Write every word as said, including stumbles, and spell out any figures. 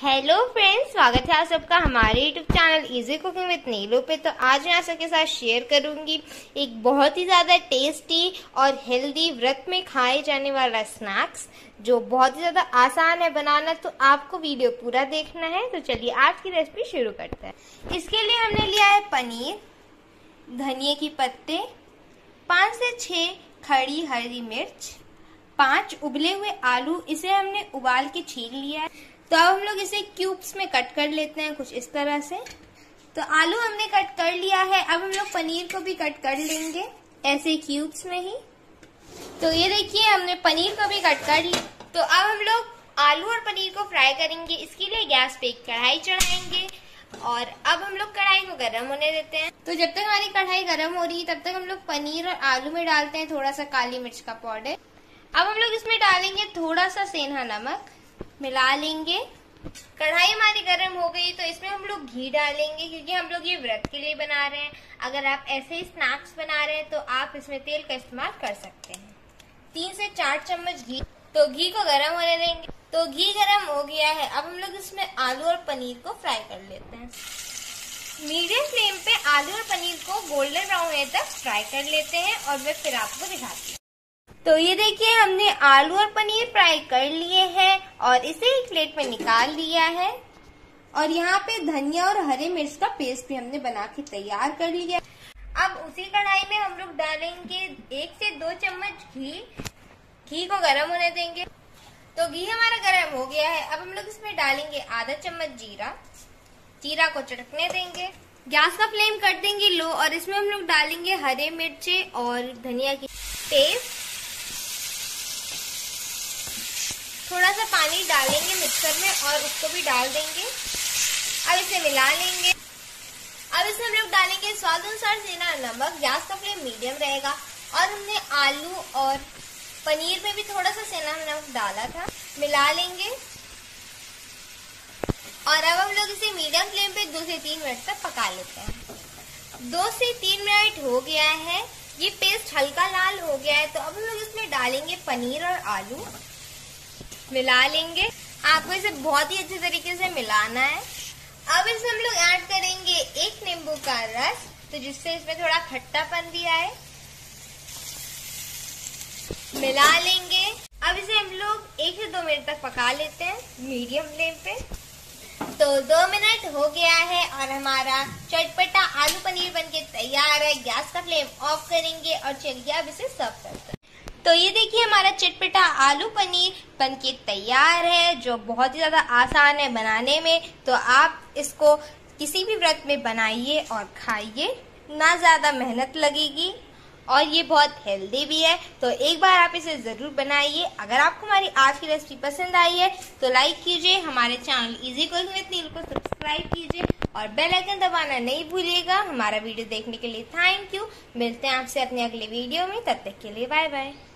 Hello friends, स्वागत है आप सबका हमारे YouTube channel easy cooking with Neelu पे। तो आज मैं आप सबके साथ शेयर करूंगी एक बहुत ही ज़्यादा टेस्टी और हेल्दी व्रत में खाए जाने वाला स्नैक्स जो बहुत ही ज़्यादा आसान है बनाना। तो आपको वीडियो पूरा देखना है। तो चलिए आज की रेसिपी शुरू करते हैं। इसके लिए हमने लिया है पनीर, धनिया की पत्ते, पाँच से छः खड़ी हरी मिर्च, पाँच उबले हुए आलू। इसे हमने उबाल के छील लिया है। तो अब हम लोग इसे क्यूब्स में कट कर लेते हैं कुछ इस तरह से। तो आलू हमने कट कर लिया है। अब हम लोग पनीर को भी कट कर लेंगे ऐसे क्यूब्स में ही। तो ये देखिए हमने पनीर को भी कट कर लिया। तो अब हम लोग आलू और पनीर को फ्राई करेंगे। इसके लिए गैस पे एक कढ़ाई चढ़ाएंगे और अब हम लोग कढ़ाई को गर्म होने देते हैं। तो जब तक हमारी कढ़ाई गर्म हो रही है तब तक हम लोग पनीर और आलू में डालते हैं थोड़ा सा काली मिर्च का पाउडर। अब हम लोग इसमें डालेंगे थोड़ा सा सेंधा नमक, मिला लेंगे। कढ़ाई हमारी गर्म हो गई तो इसमें हम लोग घी डालेंगे क्योंकि हम लोग ये व्रत के लिए बना रहे हैं। अगर आप ऐसे ही स्नैक्स बना रहे हैं तो आप इसमें तेल का इस्तेमाल कर सकते हैं। तीन से चार चम्मच घी। तो घी को गर्म होने देंगे। तो घी गर्म हो गया है। अब हम लोग इसमें आलू और पनीर को फ्राई कर लेते हैं। मीडियम फ्लेम पे आलू और पनीर को गोल्डन ब्राउन होने तक फ्राई कर लेते हैं और मैं फिर आपको दिखाती हूँ। तो ये देखिए हमने आलू और पनीर फ्राई कर लिए हैं और इसे एक प्लेट में निकाल लिया है। और यहाँ पे धनिया और हरे मिर्च का पेस्ट भी हमने बना के तैयार कर लिया। अब उसी कढ़ाई में हम लोग डालेंगे एक से दो चम्मच घी। घी को गर्म होने देंगे। तो घी हमारा गर्म हो गया है। अब हम लोग इसमें डालेंगे आधा चम्मच जीरा। जीरा को चटकने देंगे। गैस का फ्लेम कर देंगे लो और इसमें हम लोग डालेंगे हरे मिर्चे और धनिया की पेस्ट। थोड़ा सा पानी डालेंगे मिक्सर में और उसको भी डाल देंगे। अब इसे मिला लेंगे। अब इसमें हम लोग डालेंगे स्वाद अनुसार सेंधा नमक। गैस का फ्लेम मीडियम रहेगा। और हमने आलू और पनीर में भी थोड़ा सा सेंधा नमक डाला था। मिला लेंगे और अब हम लोग इसे मीडियम फ्लेम पे दो से तीन मिनट तक पका लेते हैं। दो से तीन मिनट हो गया है। ये पेस्ट हल्का लाल हो गया है। तो अब हम लोग इसमें डालेंगे पनीर और आलू। मिला लेंगे। आपको इसे बहुत ही अच्छे तरीके से मिलाना है। अब इसमें हम लोग ऐड करेंगे एक नींबू का रस, तो जिससे इसमें थोड़ा खट्टापन भी आए। मिला लेंगे। अब इसे हम लोग एक से दो मिनट तक पका लेते हैं मीडियम फ्लेम पे। तो दो मिनट हो गया है और हमारा चटपटा आलू पनीर बनके तैयार है। गैस का फ्लेम ऑफ करेंगे और चलिए अब इसे सर्व करते हैं। तो ये देखिए हमारा चटपटा आलू पनीर बनके तैयार है जो बहुत ही ज्यादा आसान है बनाने में। तो आप इसको किसी भी व्रत में बनाइए और खाइए, ना ज्यादा मेहनत लगेगी और ये बहुत हेल्दी भी है। तो एक बार आप इसे जरूर बनाइए। अगर आपको हमारी आज की रेसिपी पसंद आई है तो लाइक कीजिए, हमारे channel easy cooking with Neelu को सब्सक्राइब कीजिए और बेल आइकन दबाना नहीं भूलिएगा। हमारा वीडियो देखने के लिए थैंक यू। मिलते हैं आपसे अपने अगले वीडियो में। तब तक के लिए बाय बाय।